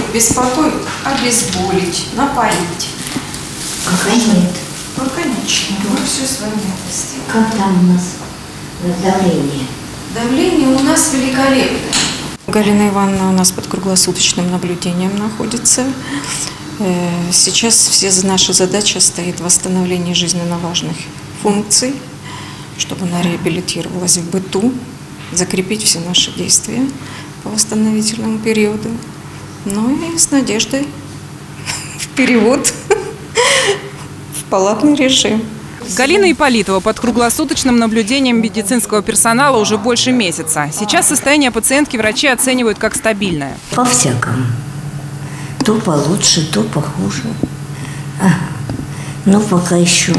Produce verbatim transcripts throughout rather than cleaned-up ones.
беспокоит, обезболить, напоить. Пока нет. Пока ничего, мы все с вами сделаем. Как там у нас давление? Давление у нас великолепное. Галина Ивановна у нас под круглосуточным наблюдением находится. Сейчас все наши задачи стоит восстановление жизненно важных функций, чтобы она реабилитировалась в быту, закрепить все наши действия по восстановительному периоду. Ну и с надеждой в перевод в палатный режим. Галина Ипполитова под круглосуточным наблюдением медицинского персонала уже больше месяца. Сейчас состояние пациентки врачи оценивают как стабильное. По-всякому. То получше, то похуже. А, но пока еще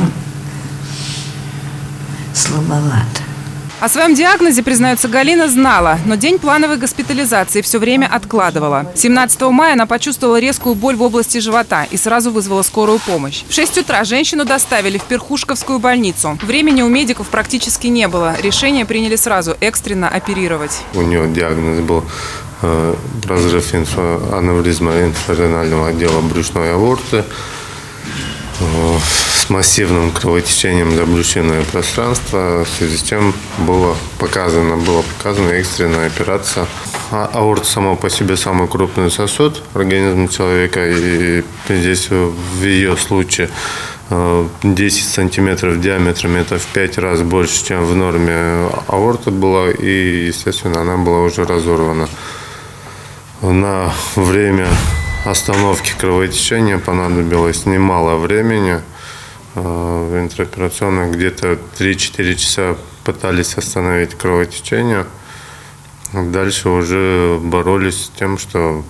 слабовато. О своем диагнозе, признается Галина, знала, но день плановой госпитализации все время откладывала. семнадцатого мая она почувствовала резкую боль в области живота и сразу вызвала скорую помощь. В шесть утра женщину доставили в Перхушковскую больницу. Времени у медиков практически не было. Решение приняли сразу – экстренно оперировать. У нее диагноз был э, разрыв инфа, аневризма инфраренального отдела брюшной аорты э, с массивным кровотечением за брюшинное пространство, в связи с чем было показано, была показана экстренная операция. А аорта сама по себе самый крупный сосуд организма человека, и здесь в ее случае десять сантиметров диаметром, это в пять раз больше, чем в норме аорта была, и, естественно, она была уже разорвана. На время остановки кровотечения понадобилось немало времени. В интраоперационной где-то три-четыре часа пытались остановить кровотечение. Дальше уже боролись с тем, что,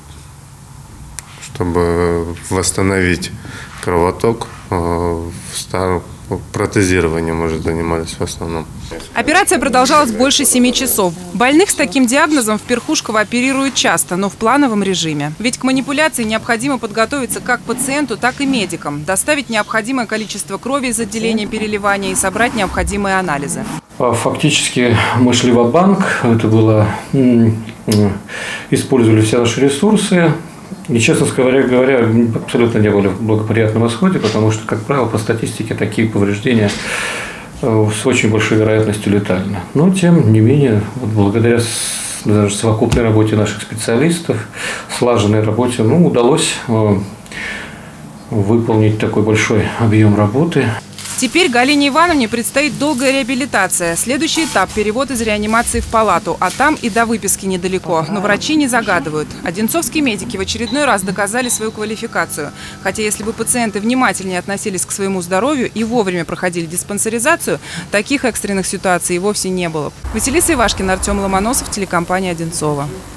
чтобы восстановить кровоток. В старом протезировании, может, занимались в основном. Операция продолжалась больше семи часов. Больных с таким диагнозом в Перхушково оперируют часто, но в плановом режиме. Ведь к манипуляции необходимо подготовиться как пациенту, так и медикам, доставить необходимое количество крови из отделения переливания и собрать необходимые анализы. Фактически мы шли ва-банк, это было, использовали все наши ресурсы. И, честно говоря, абсолютно не были в благоприятном исходе, потому что, как правило, по статистике такие повреждения с очень большой вероятностью летальны. Но, тем не менее, вот благодаря даже совокупной работе наших специалистов, слаженной работе, ну, удалось выполнить такой большой объем работы. Теперь Галине Ивановне предстоит долгая реабилитация. Следующий этап – перевод из реанимации в палату. А там и до выписки недалеко. Но врачи не загадывают. Одинцовские медики в очередной раз доказали свою квалификацию. Хотя если бы пациенты внимательнее относились к своему здоровью и вовремя проходили диспансеризацию, таких экстренных ситуаций и вовсе не было. Василиса Ивашкина, Артем Ломоносов, телекомпания «Одинцово».